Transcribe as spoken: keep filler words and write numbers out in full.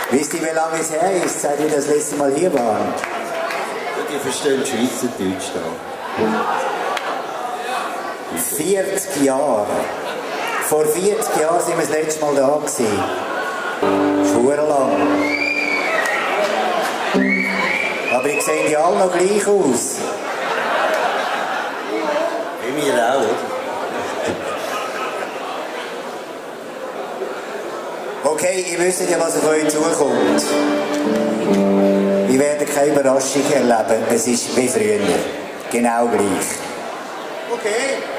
Wisst ihr, wie lange es her ist, seit ihr das letzte Mal hier waren? Die verstehen Schweizerdeutsch da. vierzig Jahre. Vor vierzig Jahren sind wir das letzte Mal da gewesen. Schwuren lang. Aber ihr seht ja alle noch gleich aus. Wie wir auch, oder? Okay, ihr wisst ja, was auf euch zukommt. Wir werden keine Überraschung erleben. Es ist wie früher. Genau gleich. Okay.